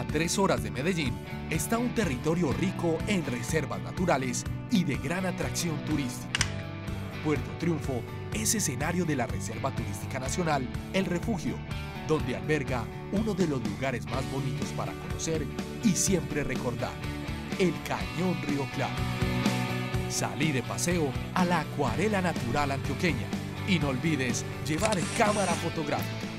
3 horas de Medellín está un territorio rico en reservas naturales y de gran atracción turística. Puerto Triunfo es escenario de la Reserva Turística Nacional El Refugio, donde alberga uno de los lugares más bonitos para conocer y siempre recordar, el Cañón Río Claro. Salí de paseo a la acuarela natural antioqueña y no olvides llevar cámara fotográfica.